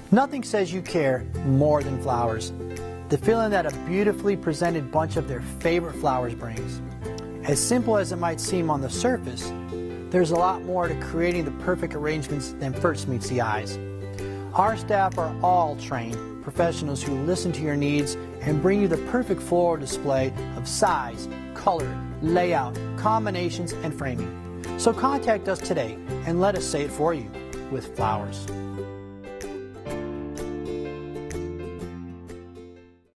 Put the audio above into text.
Nothing says you care more than flowers. The feeling that a beautifully presented bunch of their favorite flowers brings. As simple as it might seem on the surface, there's a lot more to creating the perfect arrangements than first meets the eyes. Our staff are all trained professionals who listen to your needs and bring you the perfect floral display of size, color, layout, combinations, and framing. So contact us today and let us say it for you with flowers.